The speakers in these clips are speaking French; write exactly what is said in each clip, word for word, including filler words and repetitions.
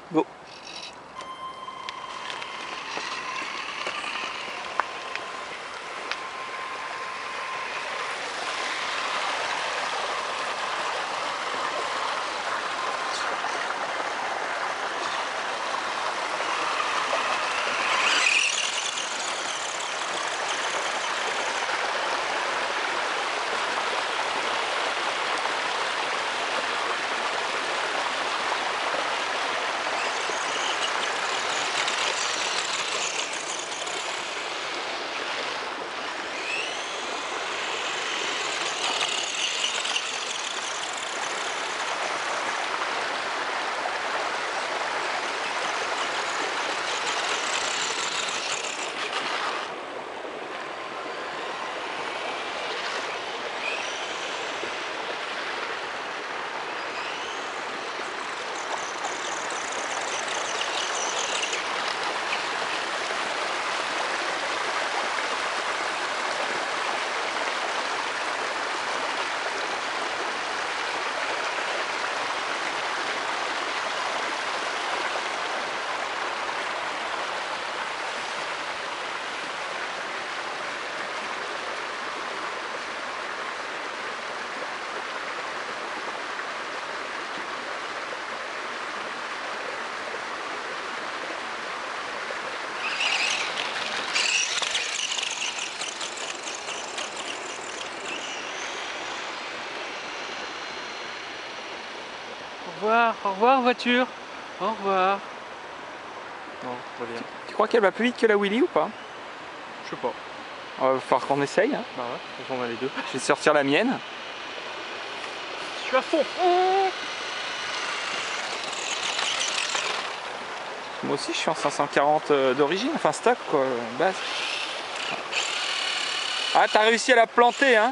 Go. Au revoir, au revoir voiture. Au revoir. Non, reviens. Tu crois qu'elle va plus vite que la Willy ou pas? Je sais pas. Il va falloir qu'on essaye. Hein. Bah ouais, on a les deux. Je vais sortir la mienne. Je suis à fond. Moi aussi je suis en cinq cent quarante d'origine, enfin stock quoi, base. Ah, t'as réussi à la planter hein?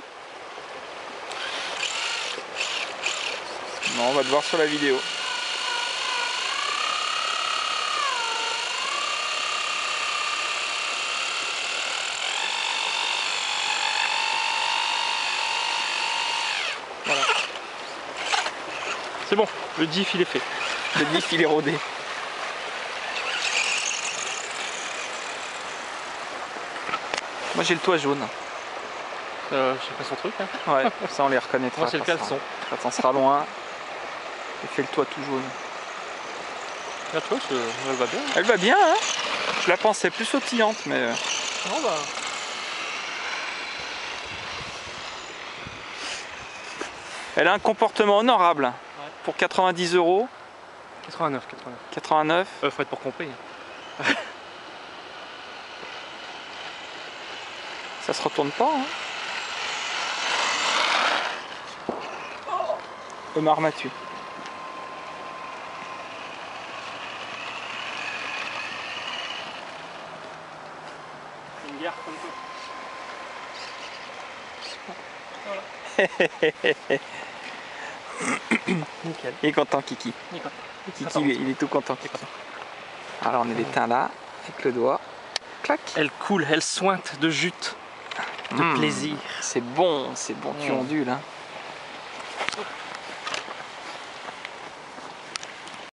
Non, on va te voir sur la vidéo. Voilà. C'est bon, le diff il est fait. Le diff il est rodé. Moi j'ai le toit jaune. Euh, je sais pas son truc. Hein. Ouais, ça on les reconnaîtra. Moi c'est le caleçon. Quand on sera loin, il fait le toit tout jaune. Là tu vois, elle va bien. Elle va bien hein. Je la pensais plus sautillante mais... Non bah... Elle a un comportement honorable. Ouais. Pour quatre-vingt-dix euros. quatre-vingt-neuf, quatre-vingt-neuf. quatre-vingt-neuf. Euh, faut être pour compris. Ça se retourne pas hein. Omar m'a tué. Une guerre comme ça. Nickel. Il est content Kiki. Nickel. Kiki il est, il est tout content. Kiki. Alors on est l'éteint là, avec le doigt. Clac. Elle coule, elle sointe de jute, de mmh. plaisir. C'est bon, c'est bon, mmh. Tu ondules hein.